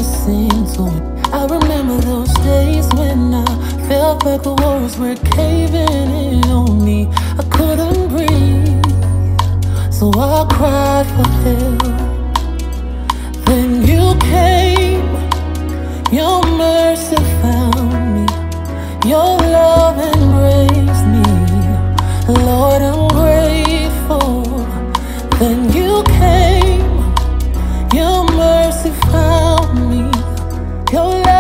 wanna sing to it. I remember those days when I felt like the walls were caving in on me. I couldn't breathe, so I cried for help. Then you came, your mercy found me, your love embraced me. Lord, I'm grateful. Then you came, your mercy found me, your love